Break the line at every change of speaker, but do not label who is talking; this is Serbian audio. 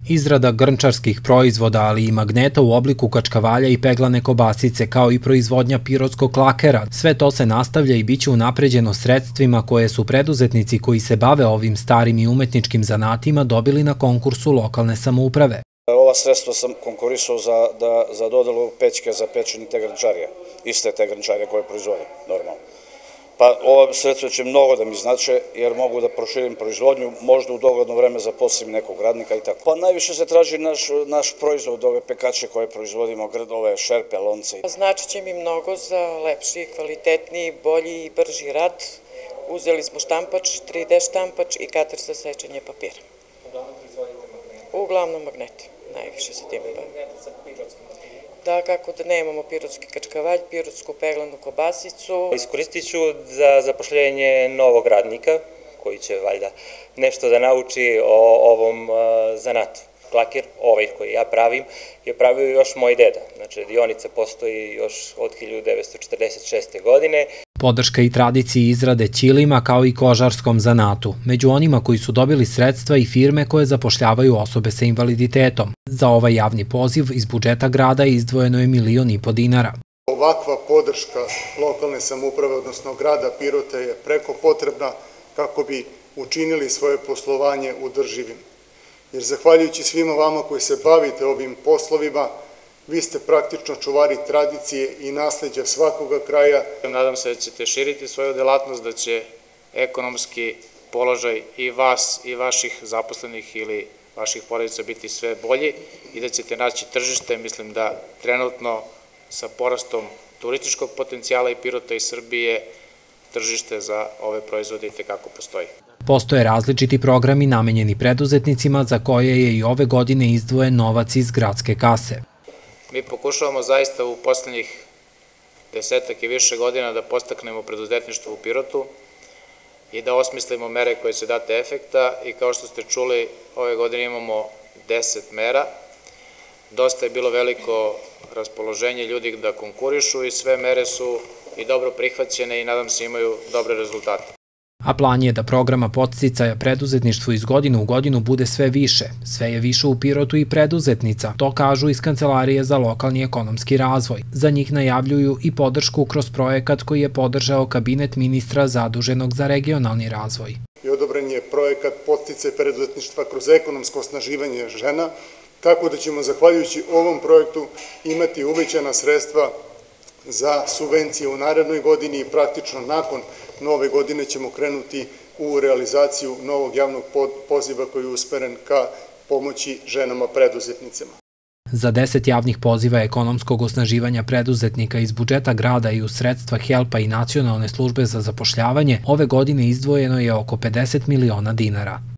Izrada grnčarskih proizvoda, ali i magneta u obliku kačkavalja i peglane kobasice, kao i proizvodnja pirotskog klakera, sve to se nastavlja i biće unapređeno sredstvima koje su preduzetnici koji se bave ovim starim i umetničkim zanatima dobili na konkursu lokalne samouprave.
Ova sredstva sam konkurisao za dodelu pećke za pečenje te grnčarije, iste te grnčarije koje proizvode, normalno. Pa ova sredstva će mnogo da mi znače, jer mogu da proširim proizvodnju, možda u dogledno vreme zaposlim nekog radnika i tako. Pa najviše se traži naš proizvod, ove pekače koje proizvodimo, ove šerpe, lonce.
Znači će mi mnogo za lepši, kvalitetniji, bolji i brži rad. Uzeli smo štampač, 3D štampač i kater za sečenje papira.
Uglavnom proizvodite magnete?
Uglavnom magnete, najviše se time bavimo.
Magnete sa pirotskim?
Da, kako da nemamo pirotski kačkavalj, pirotsku peglanu kobasicu.
Iskoristit ću za zapošljenje novog radnika koji će valjda nešto da nauči o ovom zanatu. Klaker, ovaj koji ja pravim, je pravio još moj deda. Znači, radionica postoji još od 1946. godine.
Podrška i tradiciji izrade ćilima kao i kožarskom zanatu. Među onima koji su dobili sredstva i firme koje zapošljavaju osobe sa invaliditetom. Za ovaj javni poziv iz budžeta grada izdvojeno je 1,5 miliona dinara.
Ovakva podrška lokalne samouprave, odnosno grada Pirota, je preko potrebna kako bi učinili svoje poslovanje održivim. Jer zahvaljujući svima vama koji se bavite ovim poslovima, vi ste praktično čuvari tradicije i nasleđa svakoga kraja.
Nadam se da ćete širiti svoju delatnost, da će ekonomski položaj i vas i vaših zaposlenih ili vaših porodica biti sve bolji i da ćete naći tržište. Mislim da trenutno sa porastom turističkog potencijala i Pirota i Srbije tržište za ove proizvode itekako postoji.
Postoje različiti programi namenjeni preduzetnicima za koje je i ove godine izdvojen novac iz gradske kase.
Mi pokušavamo zaista u poslednjih 10 i više godina da podstaknemo preduzetništvo u Pirotu i da osmislimo mere koje će dati efekta i kao što ste čuli, ove godine imamo 10 mera. Dosta je bilo veliko raspoloženje ljudi da konkurišu i sve mere su i dobro prihvaćene i nadam se imaju dobre rezultate.
A plan je da programa podsticaja preduzetništvu iz godine u godinu bude sve više. Sve je više u Pirotu i preduzetnica, to kažu iz Kancelarije za lokalni ekonomski razvoj. Za njih najavljuju i podršku kroz projekat koji je podržao kabinet ministra zaduženog za regionalni razvoj.
I odobren je projekat podsticaj preduzetništva kroz ekonomsko osnaživanje žena, tako da ćemo zahvaljujući ovom projektu imati uvećana sredstva za subvencije u narednoj godini i praktično nakon nove godine ćemo krenuti u realizaciju novog javnog poziva koji je usmeren ka pomoći ženama preduzetnicama.
Za 10 javnih poziva ekonomskog osnaživanja preduzetnika iz budžeta grada i u sredstva HELP-a i Nacionalne službe za zapošljavanje ove godine izdvojeno je oko 50 miliona dinara.